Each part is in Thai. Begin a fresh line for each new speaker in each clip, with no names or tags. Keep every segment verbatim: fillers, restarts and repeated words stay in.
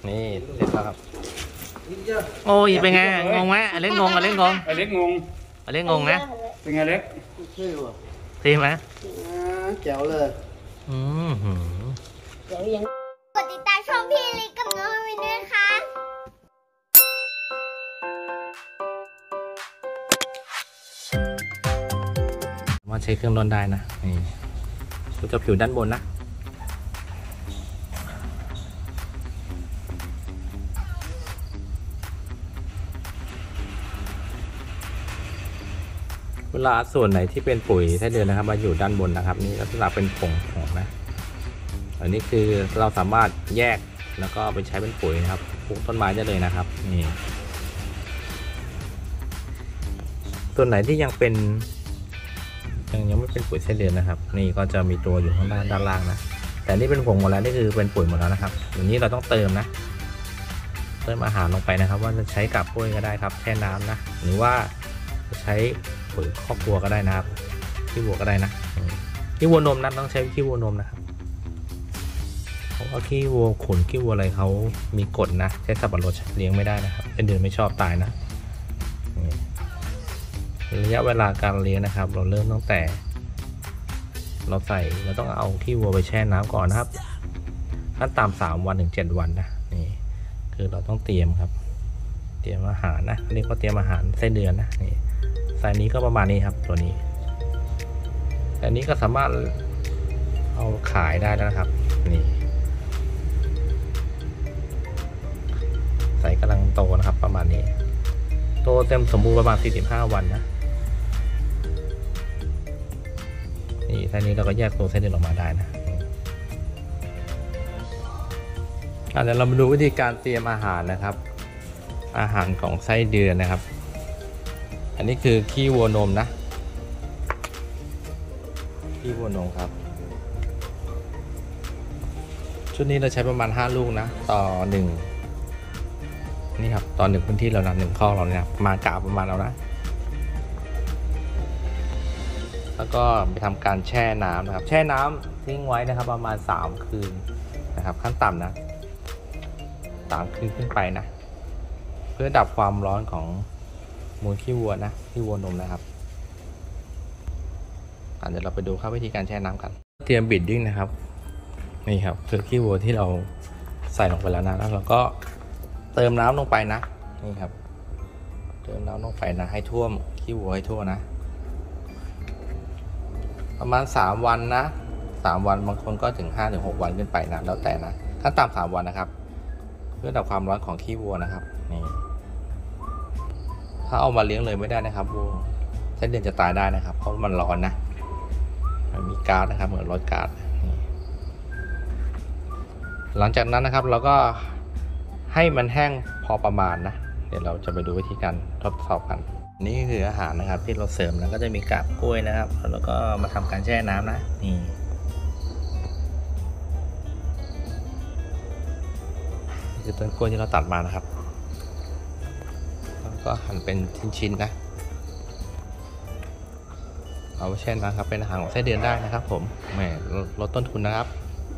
นี่เสร็จแล้วครับโอ้ยเป็นไงงงไหมอเล็กงงอเล็กงง
อเล็กงง
อเล็กงงนะ
เป็นไงเล็ก
ทีไหม
แจ๋วเลย
อืม
เดี๋ยวยังกดติดตามช่องพี่ลิกับน้องวินด้วยค่ะ
มาใช้เครื่องร้อนได้นะนี่ดูจะผิวด้านบนนะเวลาส่วนไหนที่เป็นปุ๋ยไส้เดือนนะครับมาอยู่ด้านบนนะครับนี่ลักษณะเป็นผงผงนะอันนี้คือเราสามารถแยกแล้วก็ไปใช้เป็นปุ๋ยนะครับปลูกต้นไม้ได้เลยนะครับนี่ส่วนไหนที่ยังเป็นยังยังไม่เป็นปุ๋ยไส้เดือนนะครับนี่ก็จะมีตัวอยู่ข้างด้านด้านล่างนะแต่นี่เป็นผงหมดแล้วนี่คือเป็นปุ๋ยหมดแล้วนะครับอย่างนี้เราต้องเติมนะเติมอาหารลงไปนะครับว่าจะใช้กับกล้วยก็ได้ครับแช่น้ำนะหรือว่าจะใช้ปุ๋ยครอบครัวก็ได้นะครับขี้วัวก็ได้นะขี้วัวนมนะต้องใช้ขี้วัวนมนะครับเพราะว่าขี้วัวขนขี้วัวอะไรเขามีกฎนะใช้สับปะรดเลี้ยงไม่ได้นะครับเป็นเดือนไม่ชอบตายนะระยะเวลาการเลี้ยงนะครับเราเริ่มตั้งแต่เราใส่เราต้องเอาขี้วัวไปแช่น้ำก่อนนะครับขั้นต่ำสามวันถึงเจ็ดวันนะนี่คือเราต้องเตรียมครับเตรียมอาหารนะเรียกว่าเตรียมอาหารไส้เดือนนะนี่ไซส์นี้ก็ประมาณนี้ครับตัวนี้แต่นี้ก็สามารถเอาขายได้แล้วนะครับนี่ไซส์กำลังโตนะครับประมาณนี้โตเต็มสมบูรณ์ประมาณสี่สิบห้าวันนะนี่ไซส์นี้เราก็แยกตัวไส้เดือนออกมาได้นะเดี๋ยวเรามาดูวิธีการเตรียมอาหารนะครับอาหารของไส้เดือนนะครับอันนี้คือขี้วัวนมนะขี้วัวนมครับชุดนี้เราใช้ประมาณห้าลูกนะต่อหนึ่งนี่ครับต่อหนึ่งพื้นที่เรานะหนึ่งข้อเราเนี่ยมากะประมาณเรานะแล้วก็ไปทำการแช่น้ำนะครับแช่น้ำทิ้งไว้นะครับประมาณสามคืนนะครับขั้นต่ำนะสามคืนขึ้นไปนะเพื่อดับความร้อนของมูลขี้วัวนะขี้วัวนมนะครับเดี๋ยวเราไปดูครับวิธีการแช่น้ำกันเตรียมบิดดิ้งนะครับนี่ครับคือขี้วัวที่เราใส่ลงไปแล้วนะแล้วเราก็เติมน้ำลงไปนะนี่ครับเติมน้ำลงไปนะให้ท่วมขี้วัวให้ทั่วนะประมาณสามวันนะสามวันบางคนก็ถึงห้าถึงหกวันขึ้นไปนะแล้วแต่นะขั้นต่ำสามวันนะครับเพื่อดับความร้อนของขี้วัวนะครับนี่ถ้าเอามาเลี้ยงเลยไม่ได้นะครับวัวไส้เดือนจะตายได้นะครับเพราะมันร้อนนะมันมีก๊าซนะครับเหมือนรถก๊าซหลังจากนั้นนะครับเราก็ให้มันแห้งพอประมาณนะเดี๋ยวเราจะไปดูวิธีการทดสอบกันนี่คืออาหารนะครับที่เราเสริมแล้วก็จะมีกาบกล้วยนะครับแล้วก็มาทำการแช่น้ำนะนี่คือต้นกล้วยที่เราตัดมานะครับแล้วก็หั่นเป็นชิ้นๆนะเอาไปแช่น้ำครับเป็นอาหารของไส้เดือนได้นะครับผมแหมลดต้นทุนนะครับ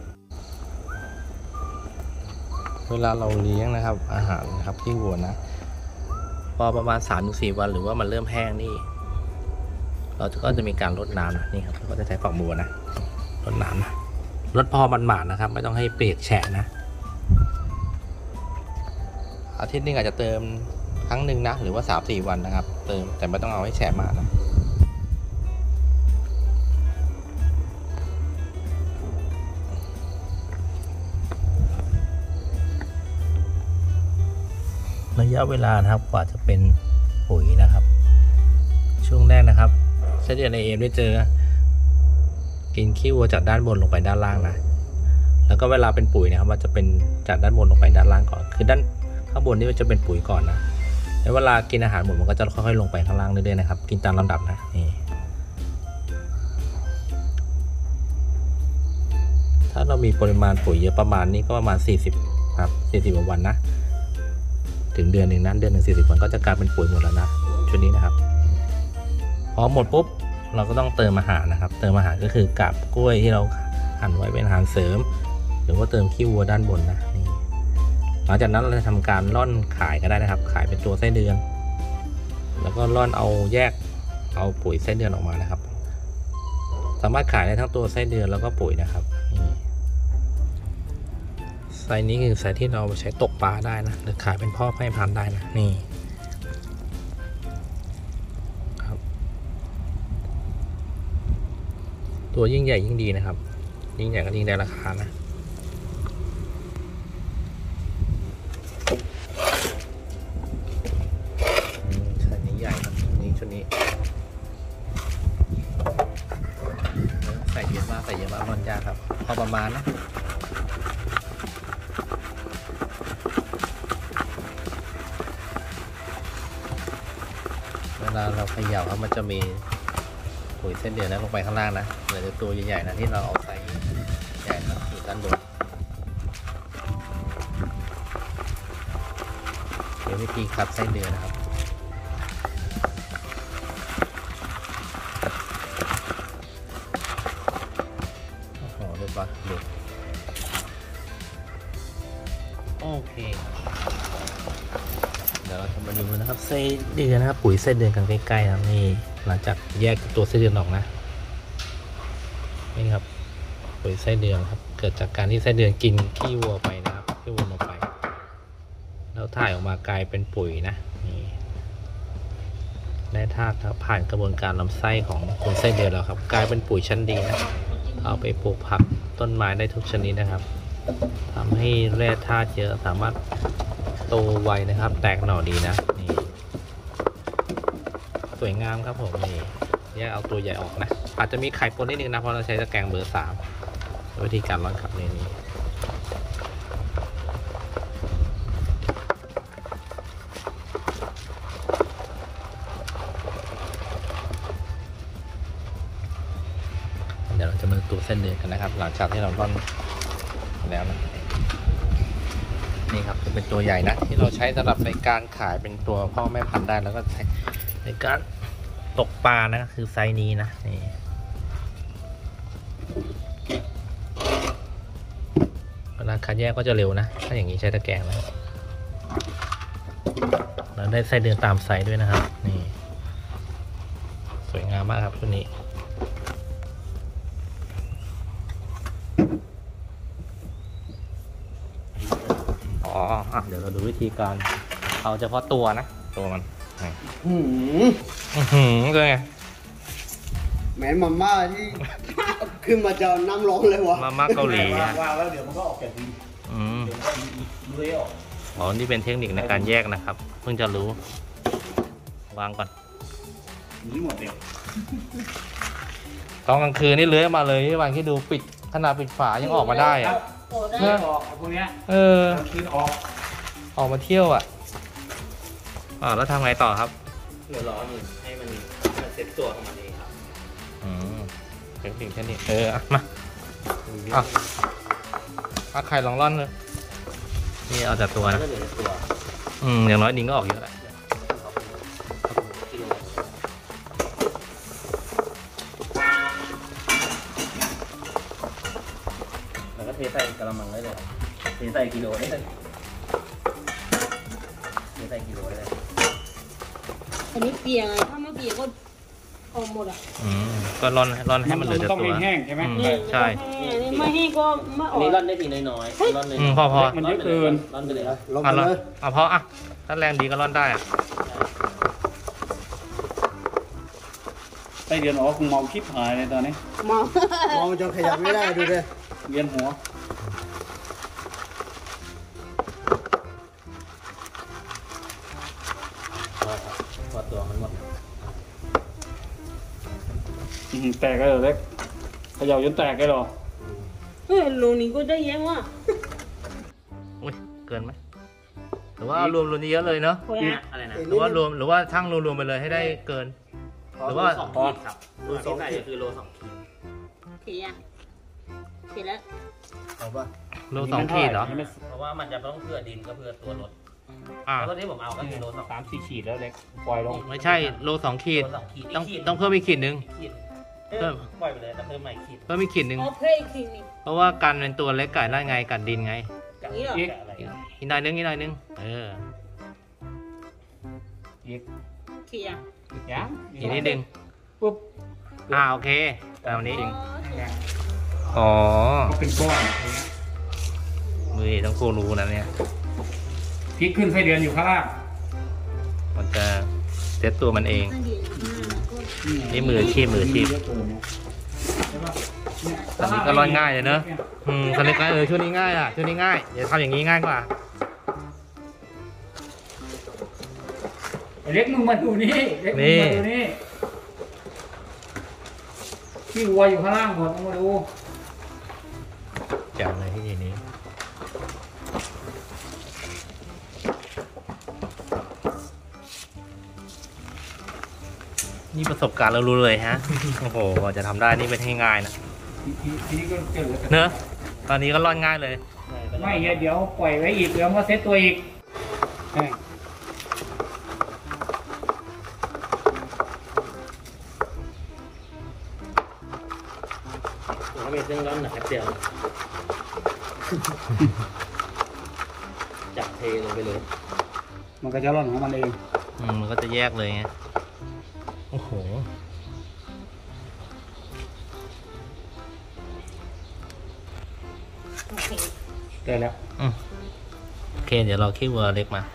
เวลาเราเลี้ยงนะครับอาหารนะครับที่วัวนะพอประมาณ สามถึงสี่ วันหรือว่ามันเริ่มแห้งนี่เราก็จะมีการรดน้ำนะนี่ครับเราก็จะใช้ฝักบัวนะรดน้ำนะรดพอมันหมาดนะครับไม่ต้องให้เปียกแฉะนะอาทิตย์นึงอาจจะเติมครั้งหนึ่งนะหรือว่า สามถึงสี่ วันนะครับเติมแต่ไม่ต้องเอาให้แฉะมากนะระยะเวลานะครับกว่าจะเป็นปุ๋ยนะครับช่วงแรกนะครับไส้เดือนในเอมได้เจอกินขี้วัวจากด้านบนลงไปด้านล่างนะแล้วก็เวลาเป็นปุ๋ยนะครับมันจะเป็นจากด้านบนลงไปด้านล่างก่อนคือด้านข้างบนนี่มันจะเป็นปุ๋ยก่อนนะแล้วเวลากินอาหารหมดมันก็จะค่อยๆลงไปข้างล่างเรื่อยๆนะครับกินตามลำดับนะนี่ถ้าเรามีปริมาณปุ๋ยเยอะประมาณนี้ก็ประมาณสี่สิบครับสี่สิบวันนะถึงเดือนหนึ่งนั้นเดือนหนึ่งสี่สิบวันก็จะกลายเป็นปุ๋ยหมดแล้วนะชุดนี้นะครับพอหมดปุ๊บเราก็ต้องเติมอาหารนะครับเติมอาหารก็คือกาบกล้วยที่เราหั่นไว้เป็นอาหารเสริมหรือว่าเติมขี้วัวด้านบนนะนี่หลังจากนั้นเราจะทำการร่อนขายก็ได้นะครับ ขายเป็นตัวไส้เดือน แล้วก็ร่อนเอาแยกเอาปุ๋ยไส้เดือนออกมานะครับ สามารถขายได้ทั้งตัวไส้เดือนแล้วก็ปุ๋ยนะครับนี่ไซส์นี้คือไซส์ที่เราใช้ตกปลาได้นะหรือขายเป็นพ่อแม่พันธุ์ได้นะนี่ครับตัวยิ่งใหญ่ยิ่งดีนะครับ ยิ่งใหญ่ก็ยิ่งได้ราคานะไซส์นี้ใหญ่ครับนี่ชุดนี้ใส่เยอะมากใส่เยอะมากร่อนยากครับพอประมาณนะเวลาเราเขย่าครับมันจะมีปุ๋ยเส้นเดือนนะลงไปข้างล่างนะเหลือแต่ตัวใหญ่ๆนะที่เราเอาใส่ใหญ่นะอยู่ด้านบนเดี๋ยววิธีคัดไส้เดือนนะครับโอ้โหเรียบร้อยหลุดโอเคเดี๋ยวเราจะมาดูนะครับไส้เดือนนะครับปุ๋ยไส้เดือนกันใกล้ๆนะนี่หลังจากแยกตัวไส้เดือนออกนะนี่ครับปุ๋ยไส้เดือนครับเกิดจากการที่ไส้เดือนกินขี้วัวไปนะครับขี้วัวลงไปแล้วถ่ายออกมากลายเป็นปุ๋ยนะนี่ได้ธาตุครับผ่านกระบวนการลำไส้ของคนไส้เดือนแล้วครับกลายเป็นปุ๋ยชั้นดีนะเอาไปปลูกผักต้นไม้ได้ทุกชนิดนะครับทำให้แร่ธาตุเยอะสามารถโตไวนะครับแตกหน่อดีนะนี่สวยงามครับผมนี่แยกเอาตัวใหญ่ออกนะอาจจะมีไข่ปนนิดนึงนะเพราะเราใช้ตะแกรงเบอร์สามวิธีการร่อนขับในนี้เดี๋ยวเราจะมาดูเส้นเดือนกันนะครับหลังจากที่เราร่อนแล้วนะนี่ครับจะเป็นตัวใหญ่นะที่เราใช้สำหรับในการขายเป็นตัวพ่อแม่พันธุ์ได้แล้วก็ใช้ในการตกปลานะคือไซส์นี้นะนี่เวลาคัดแยกก็จะเร็วนะถ้าอย่างนี้ใช้ตะแกรงนะแล้วได้ไส้เดือนตามไซส์ด้วยนะครับนี่สวยงามมากครับตัวนี้อ๋ออ่ะเดี๋ยวเราดูวิธีการเอาเฉพาะตัวนะตัวมัน
หืม
อื้อหือเป็นไง
แหมมาม่าที่ ขึ้นมาจะน้ำร้อนเลยวะ
มาม่าเกาหลีอะ
วางแล้วเดี๋ยวมันก็ออกจากดี
อืม
เดี๋ยวมันก็เลื้อยออก
อ๋อนี่เป็นเทคนิคในการแยกนะครับเพิ่งจะรู้วางก่อน
หนีหมดเดียว
ตอนกลางคืนนี่เลื้อยมาเลยที่วางที่ดูปิดขนาดปิดฝายังออกมาได้อะ
โอ้ได้
เลื้อยออกพวกเนี้ย
เออ
คืนออก
ออกมาเที่ยวอ่ะอ่าแล้วทำไงต่อครับ
เดี๋ยวรอหนึ่งให้มันมันเซ็ตตัวของมันเองครับ
อืมเทคนิคแค่นี้เอออ่ะมาอ่ะอ่ะใครลองร่อนเลยนี่เอาจากตัวนะ
ก็เหลือตัว
อืมอย่างน้อยดินก็ออกเยอะแหละ
แล้วก็เทใส่กระมังได้เลยเทใส่กิโลได้เลยเทใส่กิโลได้เลย
อันนี้เปียกไงถ้าไม่เปียกก็ออกหมดอ่ะ
อืมก็ร่อนร่อนให้มันเหลือแต่ตัว
ต้องแห้งๆใช่ไหม
อืมใช่
ไม่ให้ก็ไม่อ
อั
อน ก
นี้ร่อนได้ทีน้อยๆร่อนเลย
อืมพอพอ
มันเยอะเกินร่อนไปเลย
ลง
อ่ะ
ไป
ร่อน
เลย
อ่ะพออ่ะถ้าแรงดีก็ร่อนได้อ่ะ
ไส้เดือนออกมองคลิปหายเลยตอนนี้
มอง
มองจนขยับไม่ได้ดูดิ
เวียนหัว
พอตัวมันหมด
อื้อหือแตกเลยเหรอเล็กเขย่าจนแตกเลยเหรอ
เฮ้ยโลนี้ก็ได้เยอะว่ะ
อุ้ยเกินไหมหรือว่าเอารวมรวมเยอะเลยเนาะ
โอ้ยอ่ะ
อะไรนะ
หรือว่ารวมหรือว่าช่างรวมรวมไปเลยให้ได้เกิน หรือว่า
สองขีดครับโลสองขีดคือโลสองขีด
เขียอ่ะเขียแล้ว
เอาป่ะ
โลสองขีดเหรอ
เพราะว่ามันจะต้องเพื่อดินก็เพื่อตัวรถ
อ่า
แล้วที่ผมเอาก็คือโลสองสามสี่ขีดแล้วเล็กปล่อยลง
ไม่ใช่โลสองขีด
โลสองขีด
ต้อง
กขีด
ต้องเพิ่มอีกขีดนึง
ขีด
เพิ่ม
ปล่อยไปเลยแต่เพิ่มใหม่ขีด
เพิ่มอีกขีดนึง
เอาเพ่อีกทีนึง
เพราะว่ากันเป็นตัวเล็กไก่ได้ไงกัดดินไง
จาก
นี่เหรอ
อีกอะไร
อีกหน่อยนึงอีกหน่อยนึงเออ
อีก
เขียง
อีกอย่าง
อีกนิดนึง
ปุ๊บ
อ่าโอเคตามนี้
เนี่ย
อ๋อ
ก็เป็นก้อนอย่างเงี้ย
มือต้องกูรู้นะเนี่ย
พริกขึ้นไส้เดือนอยู่ข้างล่าง
มันจะเซตตัวมันเอง
นั่นดีอ่า
นี่มืออาชีพมืออาชีพ
เยะเกินเนี่ยใช่ปะเนี่ย
อันนี้ก็ร่อนง่ายเลยเนอะ อืมคันเล็กง่ายเออช่วงนี้ง่ายอ่ะช่วงนี้ง่ายเดี๋ยวทำอย่างนี้ง่ายกว่า
ไอ้เล็กมึงมาดูนี่เล็กมึงมาดูนี่ขี้วัวอยู่ข้างล่างหมดมึงมาดู
แจ๋วเลยที่ทีนี้นี่ประสบการณ์เรารู้เลยฮะ โอ้โหกว่าจะทำได้นี่เป็นให้ง่ายนะ
ทีทีทีนี้ก็เจอ
เนอะตอนนี้ก็ร่อนง่ายเลย
ไม่เงี้ยเดี๋ยวปล่อยไว้อีกเดี๋ยวมาเซตตัวอีกแห้ง
nó bị tương đón là hẹp điều chặt thì rồiไปเลย
มันก็จะร่อนของมันเอง
อืมมันก็จะแยกเลยไงโอ้โห
โอเค
ได้แล้ว
อืมโอเค เดี๋ยวเราขี้วัวเล็กมา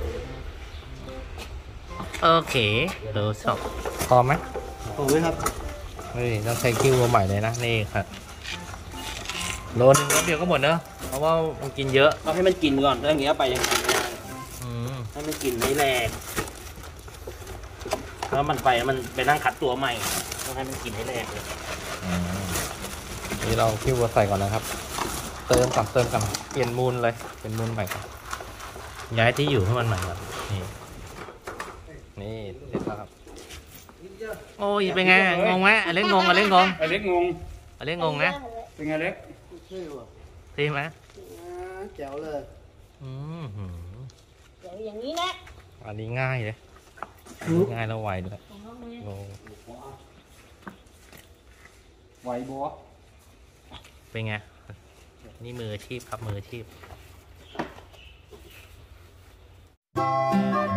โอเคเดี๋ยวสอบพอไหม
โอ้ยครับ
เฮ้ยต้องใช้ขี้วัวใหม่เลยนะ นี่ครับโลนึงแล้วเดียวก็หมดเนอะเพราะว่ามันกินเยอะ
ก็ให้มันกินก่อนถ้าอย่างเงี้ยไปยังกินไม่ได้
อืม
ให้มันกินไม่แรงแล้วมันไปมันไปนั่งคัดตัวใหม่ต้องให้มันกินให้แรงเลย
อืมนี่เราขี้วัวใส่ก่อนนะครับ เติมก่อนเติมก่อนเปลี่ยนมูลเลยเป็นมูลใหม่ก่อนย้ายที่อยู่ให้มันใหม่ก่อนนี่นี่เสร็จแล้วครับโอ้ยเป็นไงงงไหมอเล็กงงอเล็กงง
ไอ้เล็กงง
อเล็กงงนะ
เป็นไงเล็ก
ชื่อว่ะ
ดีไหม
อ่าแจ๋วเลย
อืมหือ
เดี๋ยวอย่างนี้นะ
อันนี้ง่ายเลยง่ายแล้วไวด้วย
ของน้องมือ
โอ้
ไหวบัว
เป็นไงนี่มืออาชีพครับมืออาชีพ